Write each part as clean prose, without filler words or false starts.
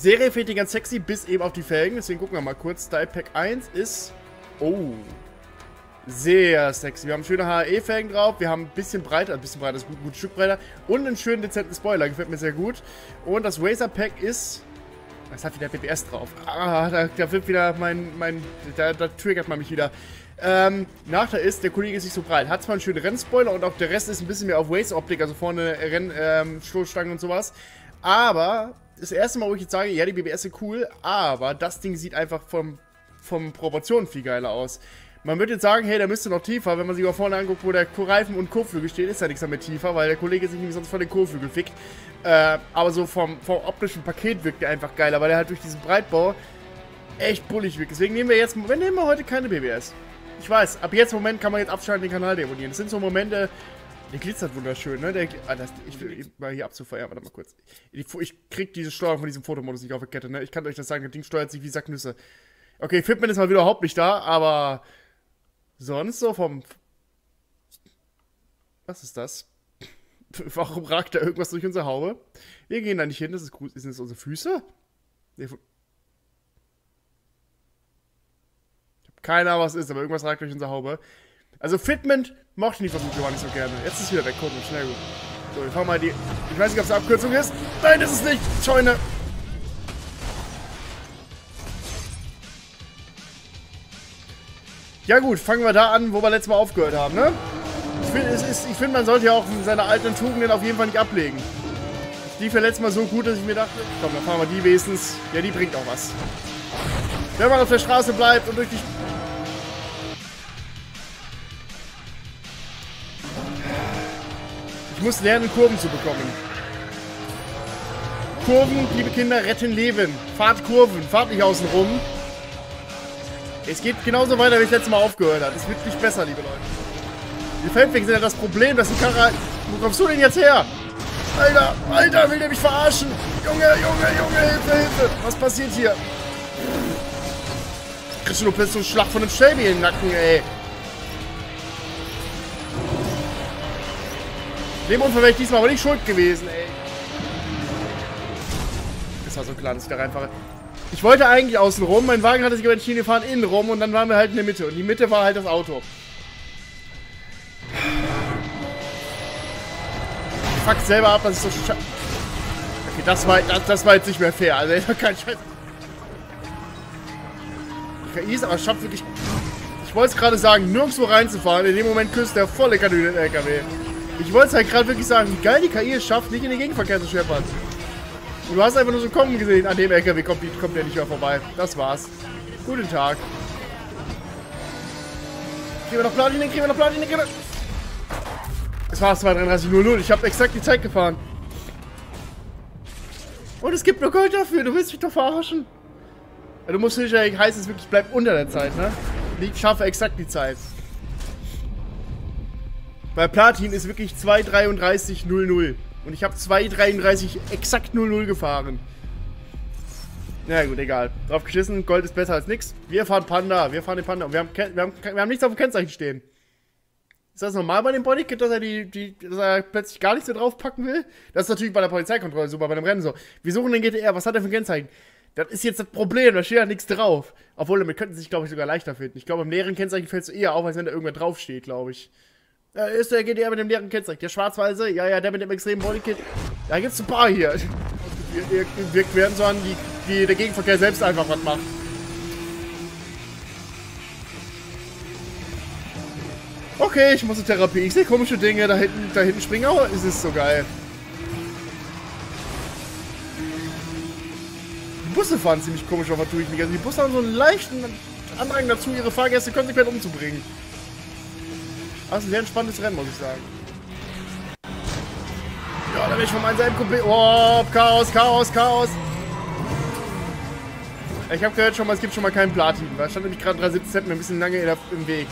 Serie fehlt die ganz sexy, bis eben auf die Felgen. Deswegen gucken wir mal kurz. Style Pack 1 ist... Oh. Sehr sexy. Wir haben schöne HE-Felgen drauf. Wir haben ein bisschen breiter ist gut Stück breiter. Und einen schönen dezenten Spoiler. Gefällt mir sehr gut. Und das Razer Pack ist... Das hat wieder BBS drauf. Ah, da wird wieder da triggert man mich wieder. Nachteil ist, der Kollege ist nicht so breit. Hat zwar einen schönen Rennspoiler und auch der Rest ist ein bisschen mehr auf Race-Optik, also vorne Stoßstangen und sowas. Aber das erste Mal, wo ich jetzt sage, ja, die BBS sind cool, aber das Ding sieht einfach vom Proportionen viel geiler aus. Man würde jetzt sagen, hey, der müsste noch tiefer. Wenn man sich mal vorne anguckt, wo der Reifen und Kotflügel steht, ist da nichts damit tiefer, weil der Kollege sich nämlich sonst von den Kotflügel fickt. Aber so vom optischen Paket wirkt der einfach geiler, weil er halt durch diesen Breitbau echt bullig wirkt. Deswegen nehmen wir heute keine BBS. Ich weiß, ab jetzt im Moment kann man jetzt abschalten, den Kanal deabonnieren. Das sind so Momente, der glitzert wunderschön, ne? Ich will mal hier abzufeiern, warte mal kurz. Ich krieg diese Steuerung von diesem Fotomodus nicht auf der Kette, ne? Ich kann euch das sagen, das Ding steuert sich wie Sacknüsse. Okay, Fitment ist mal wieder überhaupt nicht da, aber sonst so vom... Was ist das? Warum ragt da irgendwas durch unsere Haube? Wir gehen da nicht hin, das ist gut. Sind das unsere Füße? Ich hab keine Ahnung, was es ist, aber irgendwas ragt durch unsere Haube. Also Fitment mochte ich nicht versucht, war nicht so gerne. Jetzt ist es wieder weg, gucken, schnell gut. So, wir fahren mal die... Ich weiß nicht, ob es eine Abkürzung ist. Nein, das ist nicht! Scheune! Ja gut, fangen wir da an, wo wir letztes Mal aufgehört haben, ne? Ich finde, man sollte ja auch seine alten Tugenden auf jeden Fall nicht ablegen. Die lief ja letztes Mal so gut, dass ich mir dachte, komm, dann fahren wir die wenigstens. Ja, die bringt auch was. Wenn man auf der Straße bleibt und durch die... Ich muss lernen, Kurven zu bekommen. Kurven, liebe Kinder, retten Leben. Fahrt Kurven, fahrt nicht außen rum. Es geht genauso weiter, wie es letztes Mal aufgehört hat. Es wird nicht besser, liebe Leute. Die Feldwege sind ja das Problem, dass die Karre... Wo kommst du denn jetzt her? Alter, will der mich verarschen? Junge, Hilfe! Was passiert hier? Kriegst du nur plötzlich so einen Schlag von einem Shelby in den Nacken, ey. Dem Unfall wäre ich diesmal aber nicht schuld gewesen, ey. Das war so klar, dass ich da reinfahre. Ich wollte eigentlich außen rum, mein Wagen hatte sich aber entschieden, wir fahren innen rum und dann waren wir halt in der Mitte. Und die Mitte war halt das Auto. Ich fuck selber ab, dass ich so... Okay, das war jetzt nicht mehr fair. Also, kein Scheiß. Die KI ist aber schafft wirklich... Ich wollte es gerade sagen, nirgendwo reinzufahren. In dem Moment küsst der volle Kanüle den LKW. Ich wollte es halt gerade wirklich sagen, wie geil die KI es schafft, nicht in den Gegenverkehr zu scheppern. Und du hast einfach nur so kommen gesehen, an dem LKW kommt der nicht mehr vorbei. Das war's. Guten Tag. Kriegen wir noch Platin? Es war 2:33:00. Ich habe exakt die Zeit gefahren. Und es gibt nur Gold dafür. Du willst mich doch verarschen. Ja, du musst nicht, heißt es wirklich, bleib unter der Zeit, ne? Ich schaffe exakt die Zeit. Bei Platin ist wirklich 2:33:00. Und ich habe 2:33 exakt 00 gefahren. Na ja, gut, egal. Drauf geschissen, Gold ist besser als nix. Wir fahren Panda, wir fahren den Panda. Und wir haben nichts auf dem Kennzeichen stehen. Ist das normal bei dem Bodykit, dass er plötzlich gar nichts mehr draufpacken will? Das ist natürlich bei der Polizeikontrolle so, bei einem Rennen so. Wir suchen den GTR, was hat er für ein Kennzeichen? Das ist jetzt das Problem, da steht ja nichts drauf. Obwohl, damit könnten sie sich, glaube ich, sogar leichter finden. Ich glaube, im leeren Kennzeichen fällt es eher auf, als wenn da irgendwer draufsteht, glaube ich. Ja, ist der GTR mit dem leeren Kennzeichen. Der schwarz-weiße, ja, der mit dem extremen Bodykit. Da gibt's ein paar hier. Wirkt werden so an, wie der Gegenverkehr selbst einfach was macht. Okay, ich muss in Therapie. Ich sehe komische Dinge. Da hinten springen auch. Es ist so geil. Die Busse fahren ziemlich komisch, aber tue ich nicht. Also die Busse haben so einen leichten Andrang dazu, ihre Fahrgäste konsequent umzubringen. Das ist ein sehr entspanntes Rennen, muss ich sagen. Ja, da bin ich von meinem selben Kumpel. Oh, Chaos. Ich habe gehört schon mal, es gibt schon mal keinen Platin. Da stand nämlich gerade 317 mir ein bisschen lange im Weg.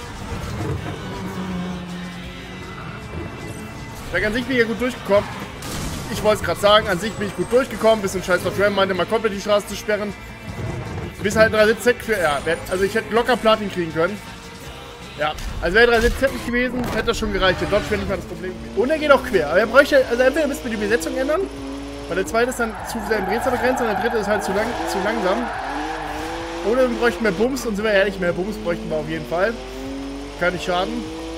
Da an sich bin ich ja gut durchgekommen. Ich wollte es gerade sagen, an sich bin ich gut durchgekommen. Bis ein scheiß Ram meinte, mal komplett die Straße zu sperren. Bis halt 317 für. Ja, also ich hätte locker Platin kriegen können. Ja, also wäre 317 nicht gewesen, hätte das schon gereicht. Der Dodge wäre nicht mal das Problem. Und er geht auch quer. Aber er bräuchte, also entweder müssten wir die Besetzung ändern. Weil der zweite ist dann zu sehr im Drehzahl begrenzt und der dritte ist halt zu langsam. Oder wir bräuchten mehr Bums und sind wir ehrlich, mehr Bums bräuchten wir auf jeden Fall. Kann nicht schaden.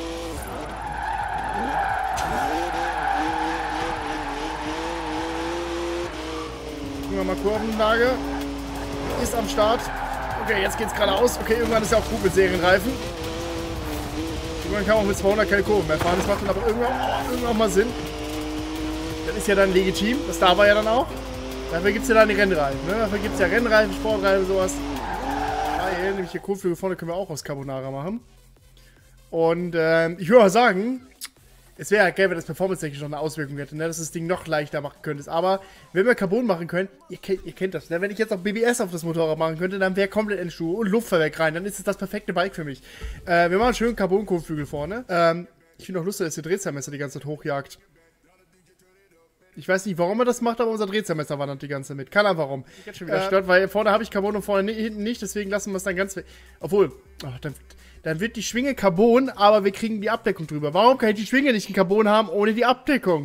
Gucken wir mal Kurvenlage. Ist am Start. Okay, jetzt geht's geradeaus. Okay, irgendwann ist ja auch gut mit Serienreifen. Irgendwann kann man auch mit 200 km Kurven mehr fahren. Das macht dann aber irgendwann auch mal Sinn. Das ist ja dann legitim. Das darf er ja dann auch. Dafür gibt es ja dann die Rennreifen. Ne? Dafür gibt es ja Rennreifen, Sportreifen, sowas. Geil, nämlich hier Kotflügel vorne können wir auch aus Carbonara machen. Und ich würde mal sagen, es wäre ja geil, wenn das performance-technisch noch eine Auswirkung hätte, ne? Dass das Ding noch leichter machen könnte. Aber wenn wir Carbon machen können, ihr kennt das, ne? Wenn ich jetzt auch BBS auf das Motorrad machen könnte, dann wäre komplett Endschuhe und Luftfahrwerk rein. Dann ist es das perfekte Bike für mich. Wir machen schön Carbon-Kotflügel vorne. Ich finde auch lustig, dass der Drehzahlmesser die ganze Zeit hochjagt. Ich weiß nicht, warum er das macht, aber unser Drehzahlmesser wandert die ganze Zeit mit. Keine Ahnung warum. Jetzt schon wieder stört, weil vorne habe ich Carbon und vorne hinten nicht, deswegen lassen wir es dann ganz weg. Obwohl, dann wird die Schwinge Carbon, aber wir kriegen die Abdeckung drüber. Warum kann ich die Schwinge nicht in Carbon haben, ohne die Abdeckung?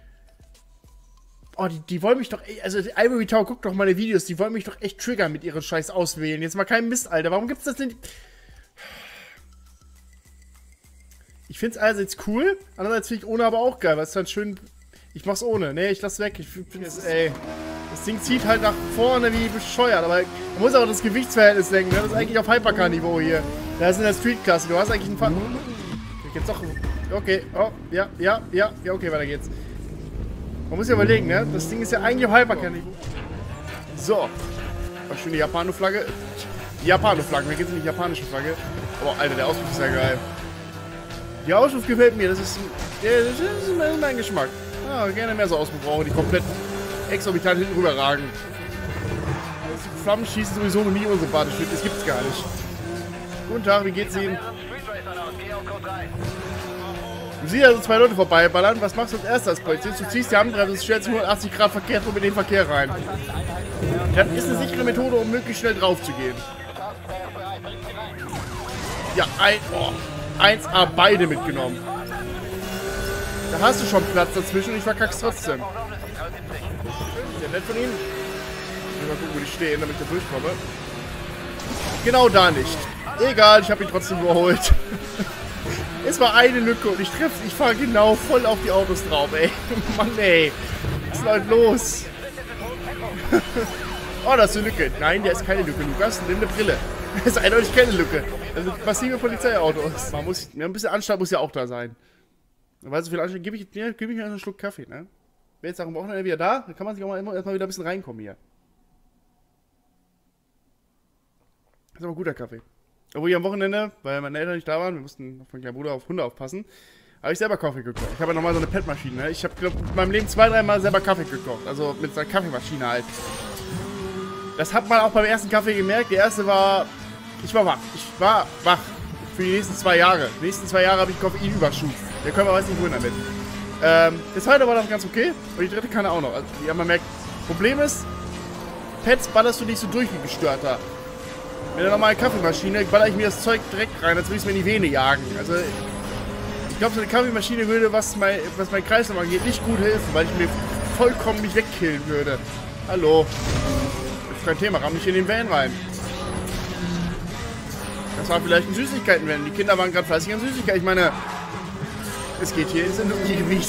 Oh, die wollen mich doch, also Ivory Tower, guckt doch meine Videos, die wollen mich doch echt triggern mit ihren scheiß Auswählen. Jetzt mal kein Mist, Alter. Warum gibt's das denn? Ich find's einerseits cool, andererseits finde ich ohne aber auch geil, weil es dann schön... Ich mach's ohne. Nee, ich lass weg. Ich finde es, ey. Das Ding zieht halt nach vorne wie bescheuert. Aber man muss auch das Gewichtsverhältnis denken. Ne? Das ist eigentlich auf Hypercar-Niveau hier. Das ist in der Street-Klasse. Du hast eigentlich einen Fall. Jetzt doch. Okay. Oh, ja, okay, weiter geht's. Man muss ja überlegen, ne? Das Ding ist ja eigentlich auf Hypercar-Niveau. So. Was schön die Japano-Flagge. Die Japano-Flagge. Mir geht's nicht die japanische Flagge. Oh, Alter, der Auspuff ist ja geil. Die Auspuff gefällt mir. Das ist mein Geschmack. Ja, gerne mehr so Auspuff brauchen, die komplett exorbitant hinten rüber ragen. Das Flammenschießen sowieso nie unsympathisch wird, das gibt's gar nicht. Guten Tag, wie geht's Ihnen? Du siehst also zwei Leute vorbeiballern, was machst du als erstes als Polizist? Du ziehst die Handbremse und stellst 180 Grad verkehrt rum in den Verkehr rein. Das ist eine sichere Methode, um möglichst schnell drauf zu gehen. Ja, 1A beide mitgenommen. Da hast du schon Platz dazwischen und ich verkack's trotzdem. Sehr nett von Ihnen. Ich will mal gucken, wo die stehen, damit ich da durchkomme. Genau da nicht. Egal, ich habe ihn trotzdem überholt. Es war eine Lücke und ich fahre genau voll auf die Autos drauf, ey. Mann, ey. Was ist denn heute los? Oh, das ist eine Lücke. Nein, der ist keine Lücke, Lukas. Nimm eine Brille. Das ist eindeutig keine Lücke. Das sind massive Polizeiautos. Ein bisschen Anstand muss ja auch da sein. Weil so viel Anstand, gebe ich mir einen Schluck Kaffee, ne? Wer jetzt auch am Wochenende wieder da, dann kann man sich auch mal erstmal wieder ein bisschen reinkommen hier. Das ist aber guter Kaffee. Obwohl ich am Wochenende, weil meine Eltern nicht da waren, wir mussten von meinem Bruder auf Hunde aufpassen, habe ich selber Kaffee gekocht. Ich habe ja nochmal so eine Petmaschine, ne? Ich habe, glaube ich, in meinem Leben 2-3 Mal selber Kaffee gekocht. Also mit so einer Kaffeemaschine halt. Das hat man auch beim ersten Kaffee gemerkt. Der erste war... Ich war wach. Ich war wach. Für die nächsten 2 Jahre. Die nächsten 2 Jahre habe ich Koffeinüberschuss. Der Körper weiß nicht wohin damit. Der zweite war dann ganz okay. Und die dritte kann er auch noch. Also, ja, man merkt, Problem ist, Pets ballerst du nicht so durch wie gestörter. Mit der normalen Kaffeemaschine baller ich mir das Zeug direkt rein, als würde ich es mir in die Vene jagen. Also, ich glaube, so eine Kaffeemaschine würde, was mein Kreislauf angeht, nicht gut helfen, weil ich mir vollkommen mich wegkillen würde. Hallo. Das ist kein Thema, ramm mich in den Van rein. Das war vielleicht ein Süßigkeiten-Van. Die Kinder waren gerade fleißig an Süßigkeiten. Ich meine, es geht hier ins Industriegebiet.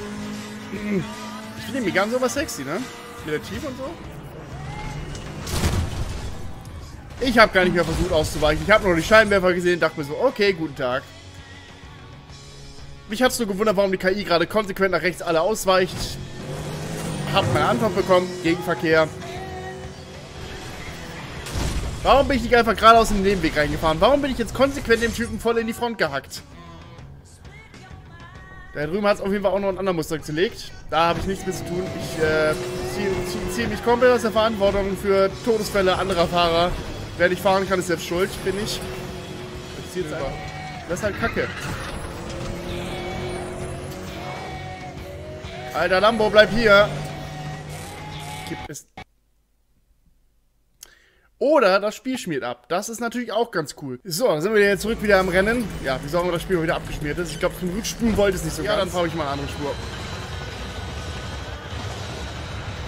Ich finde den Megane so was sexy, ne? Mit der Tiefe und so. Ich habe gar nicht mehr versucht auszuweichen. Ich habe nur die Scheinwerfer gesehen und dachte mir so, okay, guten Tag. Mich hat es nur gewundert, warum die KI gerade konsequent nach rechts alle ausweicht. Hab meine Antwort bekommen, Gegenverkehr. Warum bin ich nicht einfach geradeaus in den Nebenweg reingefahren? Warum bin ich jetzt konsequent dem Typen voll in die Front gehackt? Da drüben hat es auf jeden Fall auch noch einen anderen Mustang gelegt. Da habe ich nichts mit zu tun. Ich ziehe mich komplett aus der Verantwortung für Todesfälle anderer Fahrer. Wer nicht fahren kann, ist selbst schuld, finde ich. Ich ziehe jetzt einfach. Das ist halt Kacke. Alter Lambo, bleib hier. Gibt es... Oder das Spiel schmiert ab. Das ist natürlich auch ganz cool. So, dann sind wir jetzt zurück wieder am Rennen. Ja, wie sorgen wir, das Spiel wieder abgeschmiert ist. Ich glaube, zum Rückspulen wollte es nicht so ganz. Ja, dann fahre ich mal eine andere Spur.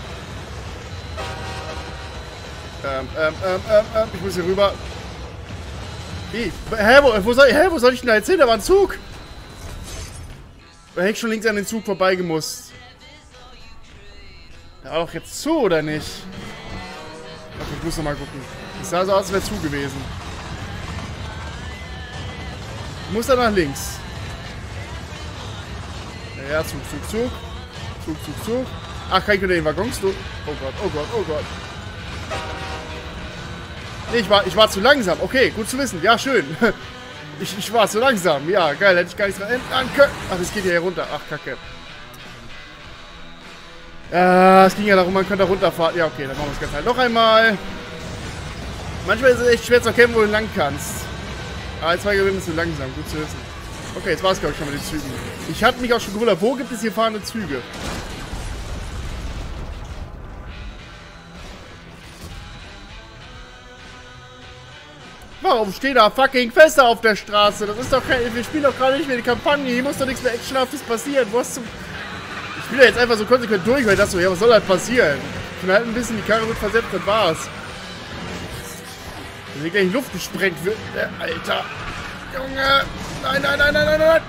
Ich muss hier rüber. Wie? Wo soll ich denn da jetzt hin? Da war ein Zug. Da hätte ich schon links an den Zug vorbeigemusst. Der war doch jetzt zu, oder nicht? Okay, ich muss noch mal gucken. Es sah so aus, als wäre zu gewesen. Ich muss da nach links. Ja, Zug. Zug. Ach, kann ich unter den Waggons durch? Oh Gott. Nee, ich war zu langsam. Okay, gut zu wissen. Ja, schön. Ich war zu langsam. Ja, geil. Hätte ich gar nichts dran können. Ach, das geht hier runter. Ach, kacke. Ja, es ging ja darum, man könnte da runterfahren. Ja, okay, dann machen wir das Ganze halt noch einmal. Manchmal ist es echt schwer zu erkennen, wo du lang kannst. Aber jetzt war ich bist du langsam. Gut zu wissen. Okay, jetzt war es, glaube ich, schon mit den Zügen. Ich hatte mich auch schon gewundert, wo gibt es hier fahrende Züge? Warum stehen da fucking Fässer auf der Straße? Das ist doch kein... Wir spielen doch gerade nicht mehr die Kampagne. Hier muss doch nichts mehr Actionhaftes passieren. Wo hast du... Ich spiele jetzt einfach so konsequent durch, weil ich dachte so, ja, was soll halt passieren? Knallt ein bisschen, die Karre wird versetzt, das war's. Wenn hier gleich in Luft gesprengt wird. Alter. Junge. Nein.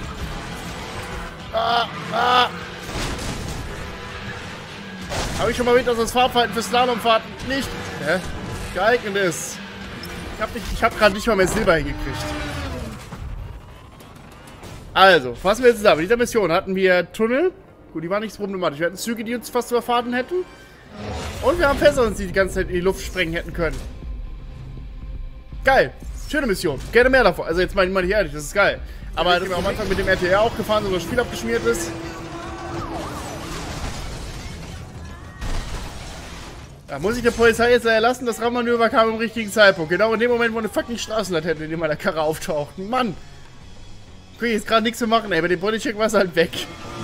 Habe ich schon mal mit, dass das Fahrverhalten für Slalomfahrten nicht geeignet ist. Ich hab gerade nicht mal mehr Silber hingekriegt. Also, fassen wir jetzt zusammen. In dieser Mission hatten wir Tunnel. Gut, die waren nicht so problematisch. Wir hatten Züge, die uns fast überfahren hätten. Und wir haben Fässer, die ganze Zeit in die Luft sprengen hätten können. Geil. Schöne Mission. Gerne mehr davon. Also jetzt mal ich ehrlich, das ist geil. Aber dass wir am Anfang mit dem RTR auch gefahren sind, wo das Spiel abgeschmiert ist. Da muss ich der Polizei jetzt erlassen, das Raummanöver kam im richtigen Zeitpunkt. Genau in dem Moment, wo eine fucking Straßenlaterne in meiner Karre auftaucht. Mann! Ich kann jetzt gerade nichts mehr machen, ey. Bei dem Bodycheck war es halt weg.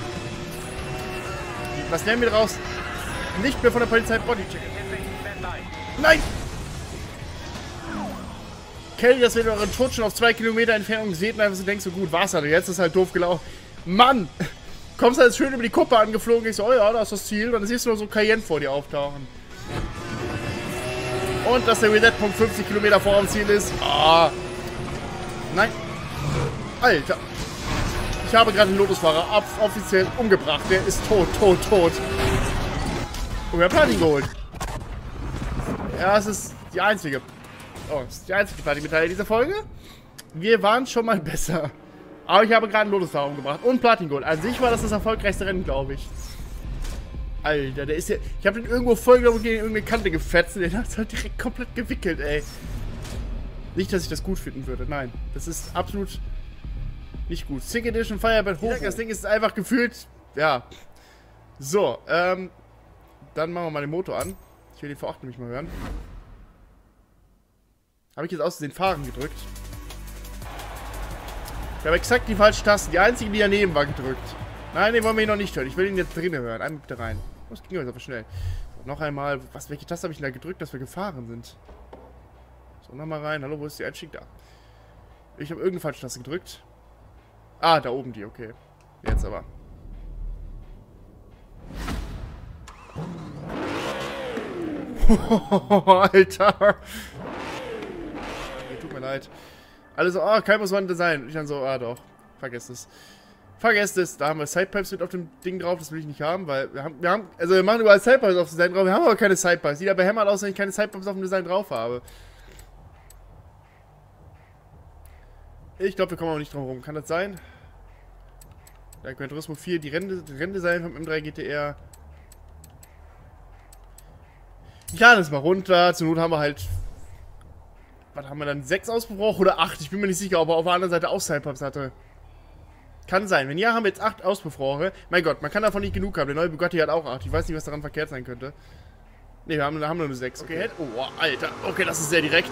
Was lernen wir daraus? Nicht mehr von der Polizei Bodycheck. Nein! Kelly, dass wir euren Tod schon auf 2 Kilometer Entfernung seht und einfach so denkst, so gut, war's halt. Jetzt ist halt doof gelaufen. Mann! Kommst halt schön über die Kuppe angeflogen, ich so, oh ja, da ist das Ziel. Und dann siehst du nur so Cayenne vor dir auftauchen. Und dass der Reset-Punkt 50 Kilometer vor dem Ziel ist. Ah. Nein. Alter. Ich habe gerade den Lotusfahrer offiziell umgebracht. Der ist tot. Und wir haben Platin geholt. Ja, es ist die einzige. Oh, es ist die einzige Platin-Medaille dieser Folge. Wir waren schon mal besser. Aber ich habe gerade einen Lotusfahrer umgebracht. Und Platin geholt. An sich war das erfolgreichste Rennen, glaube ich. Alter, der ist ja... Ich habe den irgendwo voll, glaube ich, gegen irgendeine Kante gefetzt und den hat es halt direkt komplett gewickelt, ey. Nicht, dass ich das gut finden würde, nein. Das ist absolut nicht gut. Sick Edition Firebird hoch. Das Ding ist einfach gefühlt... Ja. So, dann machen wir mal den Motor an. Ich will den V8 nämlich mal hören. Habe ich jetzt aus Versehen Fahren gedrückt? Ich habe exakt die falsche Taste. Die einzige, die daneben war, gedrückt. Nein, den wollen wir noch nicht hören. Ich will ihn jetzt drinnen hören. Einmal bitte rein. Das ging jetzt aber schnell. So, noch einmal. Welche Taste habe ich denn da gedrückt, dass wir gefahren sind? So, nochmal rein. Hallo, wo ist die Einstieg? Da. Ich habe irgendeine falsche Taste gedrückt. Ah, da oben die, okay. Jetzt aber. Alter. Okay, tut mir leid. Alle so, oh, kein muss man Design. Und ich dann so, ah doch. Vergesst es. Vergesst es. Da haben wir Sidepipes mit auf dem Ding drauf. Das will ich nicht haben, weil wir machen überall Sidepipes auf dem Design drauf. Wir haben aber keine Sidepipes. Sieht aber hämmert aus, wenn ich keine Sidepipes auf dem Design drauf habe. Ich glaube, wir kommen auch nicht drum herum. Kann das sein? Da Gran Turismo 4, die Renndesign vom M3 GTR. Ich lade es mal runter. Zur Not haben wir halt... Was haben wir dann? 6 Auspuffrohre oder 8? Ich bin mir nicht sicher, ob er auf der anderen Seite auch Sidepipes hatte. Kann sein. Wenn ja, haben wir jetzt 8 Auspuffrohre. Mein Gott, man kann davon nicht genug haben. Der neue Bugatti hat auch 8. Ich weiß nicht, was daran verkehrt sein könnte. Ne, wir haben nur 6. Okay, oh, Alter. Okay, das ist sehr direkt.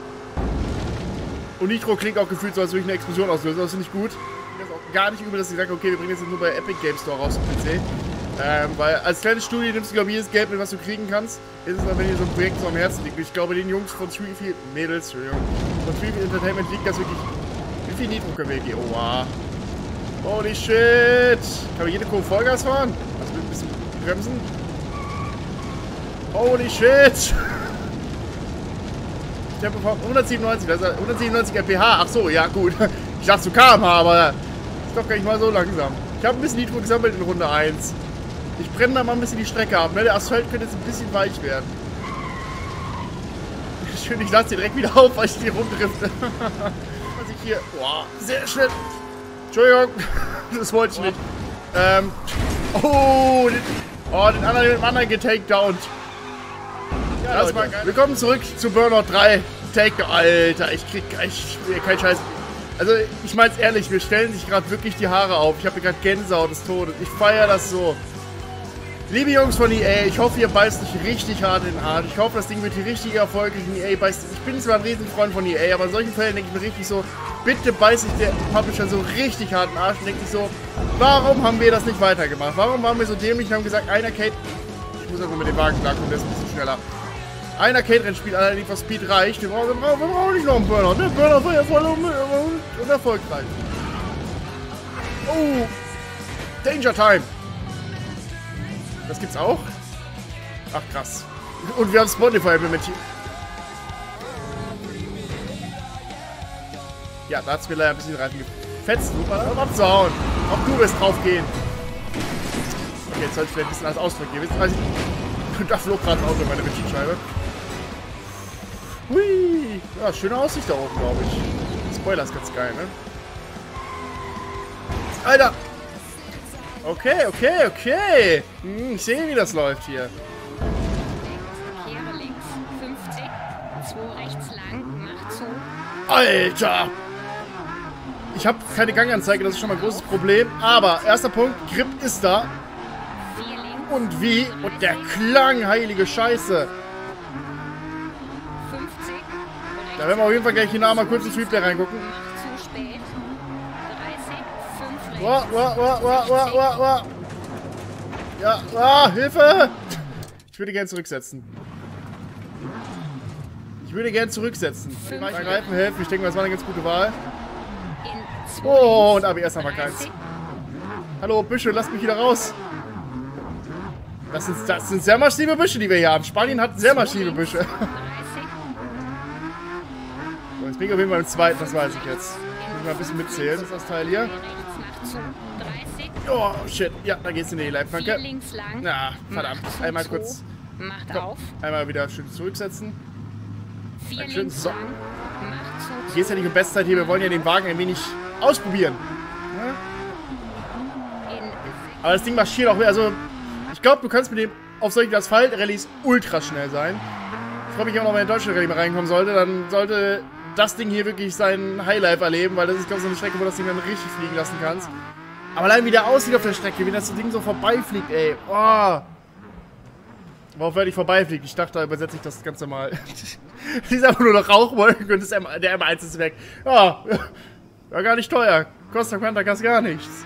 Und Nitro klingt auch gefühlt so, als würde ich eine Explosion auslösen. Das finde ich gut. Das ist auch gar nicht übel, dass ich sage, okay, wir bringen jetzt nur bei Epic Games Store raus auf PC. Weil als kleines Studio nimmst du, glaube ich, jedes Geld mit, was du kriegen kannst. Ist es aber, wenn dir so ein Projekt so am Herzen liegt. Ich glaube, den Jungs von Streetfield, Mädels, Entschuldigung, von Streetfield Entertainment liegt das wirklich... Wie viel Nitro können wir hier gehen? Oh, wow. Holy shit! Kann man jede Kurve Vollgas fahren? Also ein bisschen bremsen. Holy shit! Tempo von 197, das ist 197 mph. Ach so, ja gut. Ich dachte zu km/h, aber ist doch gar nicht mal so langsam. Ich habe ein bisschen Nitro gesammelt in Runde 1. Ich brenne da mal ein bisschen die Strecke ab. Ne? Der Asphalt könnte jetzt ein bisschen weich werden. Schön, ich lasse den direkt wieder auf, weil ich hier rumdrifte. Was ich hier... Boah, sehr schnell. Entschuldigung, das wollte ich nicht. Den anderen getakedownt. Ja, das war geil. Willkommen zurück zu Burnout 3. Alter, ich krieg kein Scheiß. Also, ich mein's ehrlich, mir stellen sich gerade wirklich die Haare auf. Ich habe gerade Gänsehaut des Todes. Ich feiere das so. Liebe Jungs von EA, ich hoffe, ihr beißt nicht richtig hart in den Arsch. Ich hoffe, das Ding wird hier richtig erfolgreich in EA beißt. Ich bin zwar ein Riesenfreund von EA, aber in solchen Fällen denke ich mir richtig so, bitte beißt sich der Publisher so richtig hart in den Arsch und denkt sich so, warum haben wir das nicht weitergemacht? Warum waren wir so dämlich und haben gesagt, ein Arcade... Ich muss einfach mit dem Wagen klarkommen, der ist ein bisschen schneller. Ein Arcade-Rennspiel, allein für Speed reicht. Wir brauchen nicht noch einen Burnout. Der Burnout war ja voll und erfolgreich. Oh, Danger Time. Das gibt's auch? Ach, krass. Und wir haben Spotify implementiert. Ja, da hat's mir leider ein bisschen Reifen gefetzt. Super, abzuhauen. Auch du wirst drauf gehen. Okay, jetzt sollte ich vielleicht ein bisschen alles ausdrücken. Ihr wisst, was ich... Da flog gerade ein Auto in meine Windschutzscheibe. Hui. Ja, schöne Aussicht da oben, glaube ich. Spoiler ist ganz geil, ne? Alter! Okay. Ich sehe, wie das läuft hier. Kehre links, 50, 2 rechts lang, mach zu. Alter! Ich habe keine Ganganzeige, das ist schon mal ein großes Problem. Aber, erster Punkt, Grip ist da. Und wie? Und der Klang, heilige Scheiße. 50, Da werden wir auf jeden Fall gleich hinterher mal kurz ins Replay reingucken. mach zu spät. 30, 5 Wow. Ja, Hilfe! Ich würde gern zurücksetzen. Reifen helfen, ich denke mal, das war eine ganz gute Wahl. in 2 Oh, und ABS haben wir keins. Hallo, Büsche, lasst mich wieder raus. Das sind sehr massive Büsche, die wir hier haben. Spanien hat sehr massive Büsche. 30, So, jetzt bin ich auf jeden Fall im zweiten, das weiß ich jetzt. Muss ich mal ein bisschen mitzählen, das ist das Teil hier. rechts mach zu. 30, Oh, shit. Ja, da geht's in die 4 Leitplanke. links lang. Na, verdammt. Mach zu, Einmal 2, kurz. Macht Komm, auf. einmal wieder schön zurücksetzen. 4 Dankeschön. links So. lang. Macht zu. Hier ist ja nicht um Bestzeit hier, wir wollen ja den Wagen ein wenig ausprobieren. Ja? Aber das Ding marschiert auch, also ich glaube, du kannst mit dem auf solchen Asphalt-Rallyes ultra schnell sein. Ich freue mich auch noch, wenn der deutsche Rallye mal reinkommen sollte, dann sollte das Ding hier wirklich sein Highlife erleben, weil das ist, glaube ich, so eine Strecke, wo das Ding dann richtig fliegen lassen kannst. Aber allein wie der aussieht auf der Strecke, wie das Ding so vorbeifliegt, ey. Oh. Worauf werde ich vorbeifliegt? Ich dachte, da übersetze ich das Ganze mal. Die ist einfach nur noch Rauchwolken und der M1 ist weg. Ja, war gar nicht teuer. Kostet Quanta Gas gar nichts.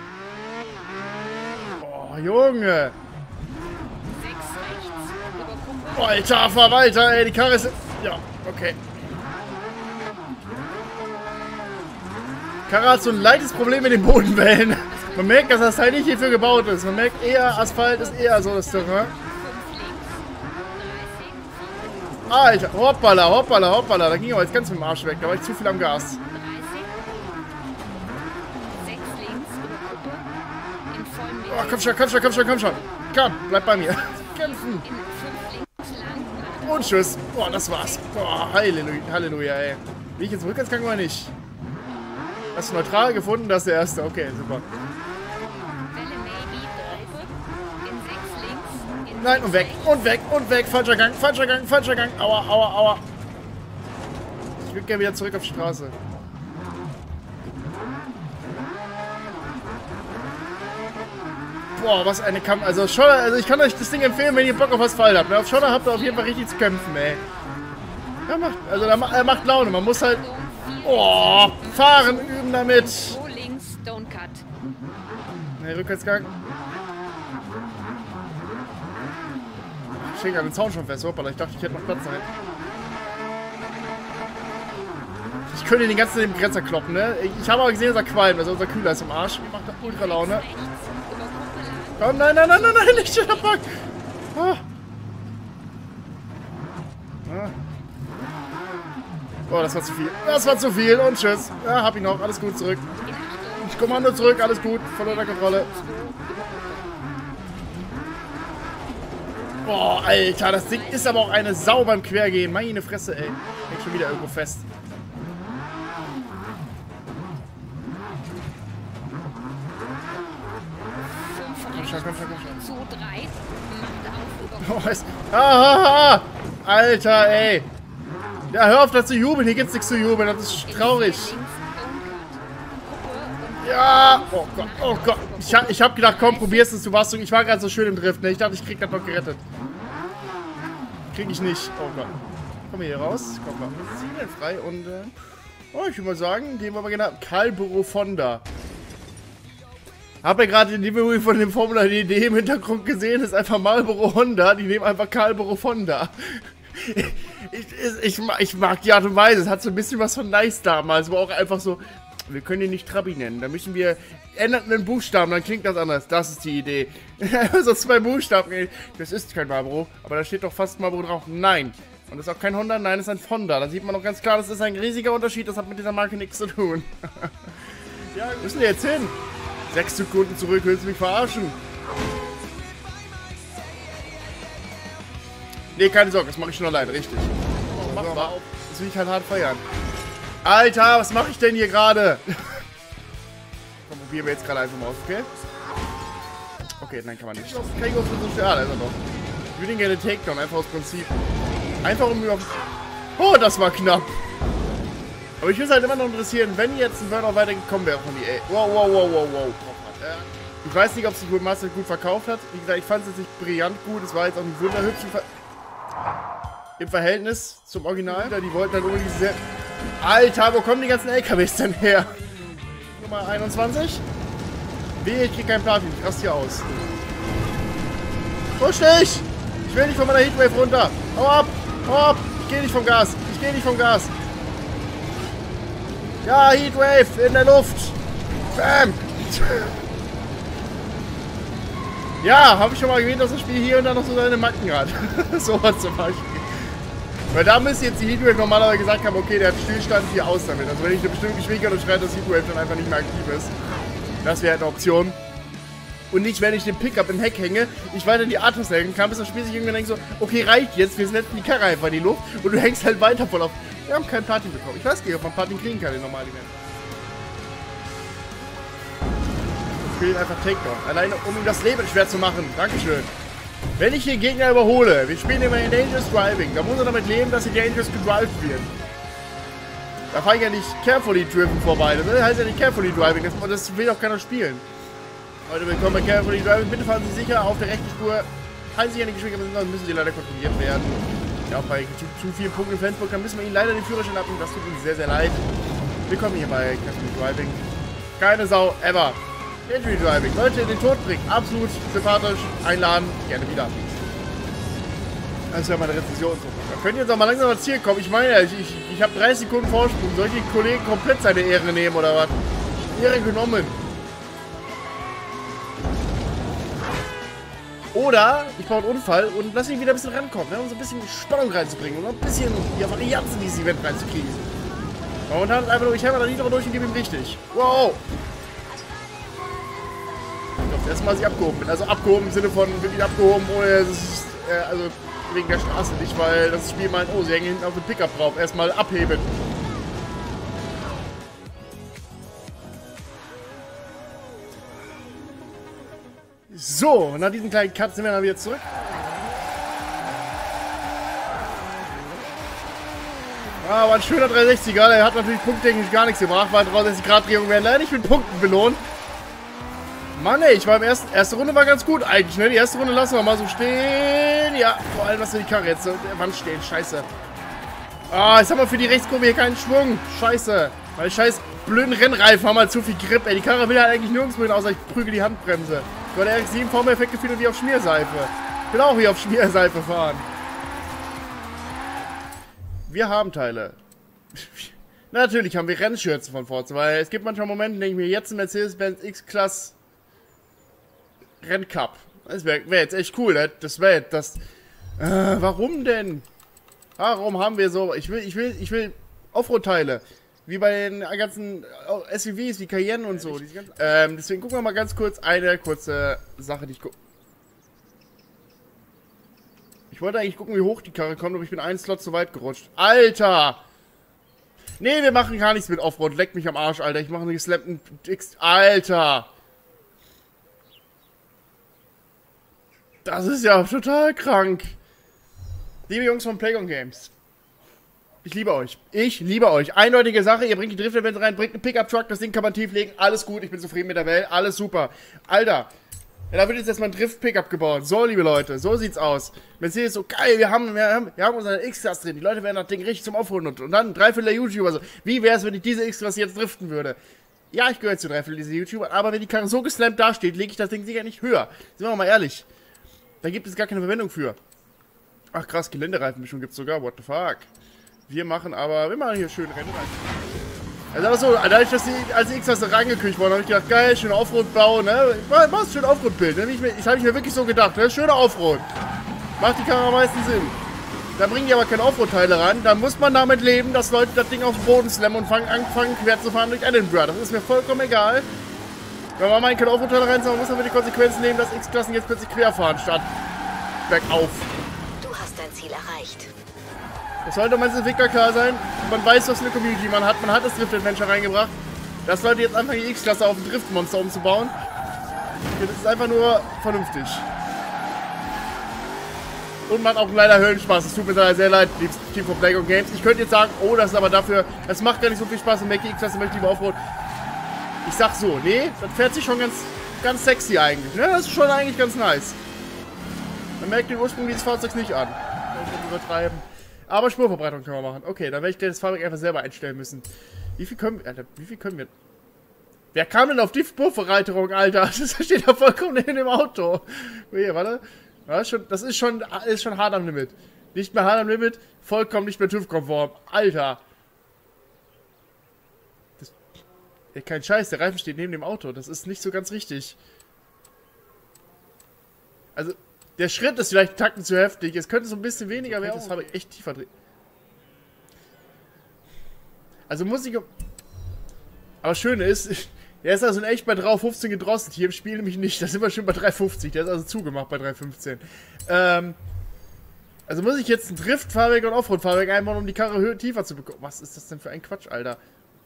Oh, Junge. 6 rechts. Über Kuppe. Alter Verwalter, ey, die Karre ist... Ja, okay. Karre hat so ein leichtes Problem mit den Bodenwellen. Man merkt, dass das Teil nicht hierfür gebaut ist. Man merkt eher, Asphalt ist eher so das Terrain. 5 links. 30, Alter, hoppala. Da ging aber jetzt ganz mit dem Arsch weg. Da war ich zu viel am Gas. 30. 6 links. Über Kuppe. In vollem Mittel. Oh, komm schon. Komm, bleib bei mir. Kämpfen. In 5 links lang. Macht Und tschüss. Boah, das war's. Boah, Halleluja, ey. Bin ich jetzt im Rückwärtsgang oder nicht? Hast du neutral gefunden? Das ist der erste. Okay, super. Welle maybe. Gruppe. In 6 links. In Nein, und weg. Falscher Gang. Aua. Ich würde gerne wieder zurück auf die Straße. Boah, was eine Kampf. Also, Schotter, also ich kann euch das Ding empfehlen, wenn ihr Bock auf Asphalt habt. Auf Schotter habt ihr auf jeden Fall richtig zu kämpfen, ey. Er macht Laune. Man muss halt... Oh, fahren, üben damit. 2 links. Don't cut. Ne, Rückwärtsgang. Ich stehe an den Zaun schon fest. Hoppala, ich dachte, ich hätte noch Platz da hinten. Ich könnte den ganzen Grenzer kloppen, ne? Ich habe aber gesehen, dass er qualmt. Also unser Kühler ist im Arsch. Macht da ultra Laune. Rechts. Über Kuppe lang. Komm, nein, nicht in der Bank. Ah. Oh, das war zu viel. Das war zu viel und tschüss. Ja, hab ihn noch. Alles gut, zurück. Ich Kommando zurück, alles gut. Voll unter Kontrolle. Boah, Alter, das Ding ist aber auch eine Sau beim Quergehen. Meine Fresse, ey. Hängt schon wieder irgendwo fest. Zu 3. Macht auf über. Oh, Alter, ey. Ja, hör auf, da zu jubeln. Hier gibt's nichts zu jubeln. Das ist traurig. Ja. Oh Gott, oh Gott. Ich hab gedacht, komm, probier's es. Ich war gerade so schön im Drift, ne? Ich dachte, ich krieg das noch gerettet. Krieg ich nicht. Oh Gott. Kommen wir hier raus. Komm mal. Zielfrei und, oh, ich würde mal sagen, gehen wir mal genau. Carlboro Fonda. Hab ja gerade den Livery von dem Formula DD im Hintergrund gesehen. Das ist einfach Marlboro Honda. Die nehmen einfach Carlboro Fonda. Ich mag die Art und Weise. Es hat so ein bisschen was von Nice damals, aber auch einfach so, wir können ihn nicht Trabi nennen. Da müssen wir, ändern einen Buchstaben, dann klingt das anders. Das ist die Idee. So 2 Buchstaben. Das ist kein Marlboro, aber da steht doch fast Marlboro drauf. Nein. Und das ist auch kein Honda, nein, das ist ein Fonda. Da sieht man doch ganz klar, das ist ein riesiger Unterschied. Das hat mit dieser Marke nichts zu tun. Ja, wo müssen wir jetzt hin? 6 Sekunden zurück, willst du mich verarschen? Nee, keine Sorge, das mache ich schon alleine, richtig. Oh, mach mal auf. Das will ich halt hart feiern. Alter, was mache ich denn hier gerade? Komm, probieren wir jetzt gerade einfach mal aus, okay? Okay, nein, kann man nicht. Kann ich auf so schwer, da ist er doch. Ich würde ihn gerne Takedown, einfach aus Prinzip. Einfach um über... Oh, das war knapp. Aber ich würde es halt immer noch interessieren, wenn jetzt ein Burnout weitergekommen wäre von EA. Wow, wow, wow, wow, wow. Ich weiß nicht, ob sich Master gut verkauft hat. Wie gesagt, ich fand es jetzt nicht brillant gut. Es war jetzt auch nicht wunderhübsch im Verhältnis zum Original. Die wollten dann irgendwie diese... Alter, wo kommen die ganzen LKWs denn her? Nummer 21. Wehe, ich krieg keinen Platin. Ich raste hier aus. Push dich! Ich will nicht von meiner Heatwave runter. Hau ab! Hau ab! Ich geh nicht vom Gas. Ich geh nicht vom Gas. Ja, Heatwave in der Luft. Bam! Ja, habe ich schon mal erwähnt, dass das Spiel hier und da noch so seine Macken hat. So was zum Beispiel. Weil da müsste jetzt die Heatwave normalerweise gesagt haben, okay, der hat Stillstand hier aus damit. Also wenn ich eine bestimmte Geschwindigkeit unterschreite, dass Heatwave dann einfach nicht mehr aktiv ist. Das wäre halt eine Option. Und nicht, wenn ich den Pickup im Heck hänge, ich weiter die Atos hängen kann, bis das Spiel sich irgendwann denkt so, okay, reicht jetzt, wir setzen die Karre einfach in die Luft und du hängst halt weiter voll auf. Wir haben keinen Platin bekommen. Ich weiß nicht, ob man Platin kriegen kann in normalen Events. Ich spiele einfach Takedown. Alleine, um ihm das Leben schwer zu machen. Dankeschön. Wenn ich hier Gegner überhole, wir spielen immer in Dangerous Driving, da muss er damit leben, dass sie Dangerous gedrived wird. Da fahre ich ja nicht Carefully Driven vorbei. Das heißt ja nicht Carefully Driving, das will auch keiner spielen. Leute, willkommen bei Carefully Driving. Bitte fahren Sie sicher auf der rechten Spur. Halten Sie an die Geschwindigkeit, sonst müssen Sie leider kontrolliert werden. Ja, auch bei zu vielen Punkten in Flensburg, dann müssen wir Ihnen leider den Führerschein abnehmen. Das tut uns sehr, sehr leid. Willkommen hier bei Carefully Driving. Keine Sau, ever. Carefully Driving. Leute, in den Tod bringen. Absolut sympathisch. Einladen. Gerne wieder. Das ist ja meine Rezension. Da könnt ihr jetzt auch mal langsam ans Ziel kommen. Ich meine, ich habe 30 Sekunden Vorsprung. Soll ich den Kollegen komplett seine Ehre nehmen oder was? Ehre genommen. Oder ich baue einen Unfall und lasse ihn wieder ein bisschen rankommen, ne, um so ein bisschen Spannung reinzubringen und ein bisschen Varianz in dieses Event reinzukriegen. Momentan ist einfach nur, ich habe da nie drüber durch und gebe ihm richtig. Wow! Ich glaube, das erste Mal, dass ich abgehoben bin. Also abgehoben im Sinne von wirklich abgehoben, ohne es ist, also wegen der Straße nicht, weil das Spiel meint, oh, sie hängen hinten auf dem Pickup drauf. Erstmal abheben. So, nach diesem kleinen Cut sind wir dann wieder zurück. Ah, war ein schöner 360er. Der hat natürlich punkttechnisch gar nichts gebracht, weil 360-Grad-Drehungen werden leider nicht mit Punkten belohnt. Mann, ey, ich war im erste Runde war ganz gut eigentlich, ne? Die erste Runde lassen wir mal so stehen. Ja, vor allem, dass wir die Karre jetzt so an der Wand stehen. Scheiße. Ah, jetzt haben wir für die Rechtskurve hier keinen Schwung. Scheiße. Weil scheiß blöden Rennreifen haben halt zu viel Grip, ey. Die Karre will halt eigentlich nirgendwo hin, außer ich prügel die Handbremse. Weil der RX-7 Formeffekt gefühlt wie auf Schmierseife. Ich will auch hier auf Schmierseife fahren. Wir haben Teile. Natürlich haben wir Rennschürzen von Forza, weil es gibt manchmal Momente, in denen ich mir jetzt ein Mercedes-Benz X-Class Renncup. Das wäre jetzt echt cool, ne? Das wäre das. Warum denn? Warum haben wir so. Ich will Offroad-Teile. Wie bei den ganzen SUVs, wie Cayenne und so. Deswegen gucken wir mal ganz kurz eine kurze Sache, die ich gucke. Ich wollte eigentlich gucken, wie hoch die Karre kommt, aber ich bin einen Slot zu weit gerutscht. Alter! Nee, wir machen gar nichts mit Offroad. Leck mich am Arsch, Alter. Ich mache einen geslappten X. Alter! Das ist ja total krank. Liebe Jungs von Playground Games. Ich liebe euch. Ich liebe euch. Eindeutige Sache, ihr bringt die Drift-Events rein, bringt einen Pickup-Truck, das Ding kann man tieflegen. Alles gut, ich bin zufrieden mit der Welt. Alles super. Alter, ja, da wird jetzt erstmal ein Drift-Pickup gebaut. So, liebe Leute, so sieht's aus. Mercedes so geil, wir haben unsere X-Class drin. Die Leute werden das Ding richtig zum Aufholen und dann 3/4 der YouTuber so. Wie wär's, wenn ich diese X-Class jetzt driften würde? Ja, ich gehöre zu 3/4 dieser YouTuber, aber wenn die Karre so geslammt dasteht, lege ich das Ding sicher nicht höher. Sind wir mal ehrlich. Da gibt es gar keine Verwendung für. Ach krass, Geländereifenmischung gibt's sogar, what the fuck. Wir machen hier schön Rennen rein. Also aber so, dadurch, dass als die X-Klasse reingekriegt worden, habe ich gedacht, geil, schöner Offroad-Bau, ne? Machst schön Offroad-Bild, ne? Das habe ich mir wirklich so gedacht, ne? Schöner Offroad. Macht die Karre am meisten Sinn. Da bringen die aber keine Offroad-Teile ran, da muss man damit leben, dass Leute das Ding auf den Boden slammen und anfangen quer zu fahren durch Edinburgh. Das ist mir vollkommen egal. Wenn man mal keine Offroad-Teile reinzuhauen, muss man die Konsequenzen nehmen, dass X-Klassen jetzt plötzlich quer fahren, statt bergauf. Du hast dein Ziel erreicht. Das sollte man Entwickler klar sein. Man weiß, was eine Community man hat. Man hat das Drift-Adventure reingebracht. Dass Leute jetzt anfangen, die X-Klasse auf ein Driftmonster umzubauen. Das ist einfach nur vernünftig. Und macht auch leider Höllenspaß. Es tut mir sehr leid, liebes Team von Playground Games. Ich könnte jetzt sagen, oh, das ist aber dafür, das macht gar nicht so viel Spaß und Mackie X-Klasse möchte ich lieber Offroad. Ich sag so, nee, das fährt sich schon ganz sexy eigentlich. Ne? Das ist schon eigentlich ganz nice. Man merkt den Ursprung dieses Fahrzeugs nicht an. Das ist übertreiben. Aber Spurverbreitung können wir machen. Okay, dann werde ich das Fahrwerk einfach selber einstellen müssen. Wie viel können wir... Alter, wie viel können wir... Wer kam denn auf die Spurverbreiterung, Alter? Das steht da vollkommen in dem Auto. Hier, warte. Das ist schon hart am Limit. Nicht mehr hart am Limit, vollkommen nicht mehr TÜV-konform. Alter. Ja, kein Scheiß, der Reifen steht neben dem Auto. Das ist nicht so ganz richtig. Also... Der Schritt ist vielleicht Takten zu heftig. Es könnte so ein bisschen weniger werden. Das habe ich echt tiefer drehen. Also muss ich... Aber schön ist, der ist also in echt bei 3,15 gedrosselt. Hier im Spiel nämlich nicht. Da sind wir schon bei 3,50. Der ist also zugemacht bei 3,15. Also muss ich jetzt ein Drift-Fahrwerk und Offroad-Fahrwerk einbauen, um die Karre tiefer zu bekommen. Was ist das denn für ein Quatsch, Alter?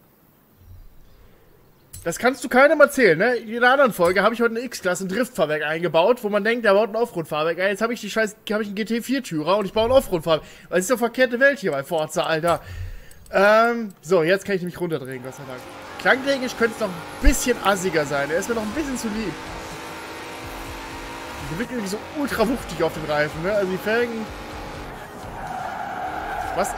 Das kannst du keinem erzählen, ne? In einer anderen Folge habe ich heute eine X-Klasse, ein Driftfahrwerk eingebaut, wo man denkt, der baut ein Offroad-Fahrwerk. Jetzt habe ich einen GT4-Türer und ich baue ein Offroad-Fahrwerk. Das ist doch verkehrte Welt hier bei Forza, Alter. So, jetzt kann ich mich runterdrehen, Gott sei Dank. Klangtechnisch könnte es noch ein bisschen assiger sein. Er ist mir noch ein bisschen zu lieb. Der wirkt irgendwie so ultra wuchtig auf den Reifen, ne? Also die Felgen... Was?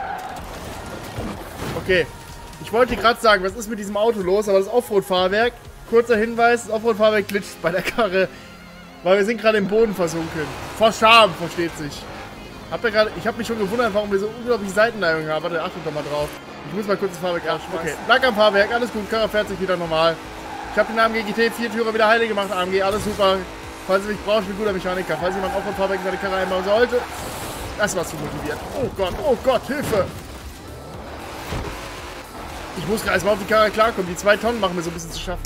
Okay. Ich wollte gerade sagen, was ist mit diesem Auto los, aber das Offroad-Fahrwerk, kurzer Hinweis, das Offroad-Fahrwerk glitscht bei der Karre, weil wir sind gerade im Boden versunken. Vor Scham, versteht sich. Ich habe mich schon gewundert, warum wir so unglaubliche Seitenneigungen haben. Warte, achtet doch mal drauf. Ich muss mal kurz das Fahrwerk abschmeißen. Okay, Lack am Fahrwerk, alles gut, Karre fährt sich wieder normal. Ich habe den AMG GT4-Türer wieder heilig gemacht, AMG, alles super. Falls ihr mich braucht, ich bin ein guter Mechaniker. Falls jemand Offroad-Fahrwerk in seine Karre einbauen sollte, das war zu motiviert. Oh Gott, Hilfe! Ich muss gerade erstmal auf die Karre klarkommen. Die 2 Tonnen machen mir so ein bisschen zu schaffen.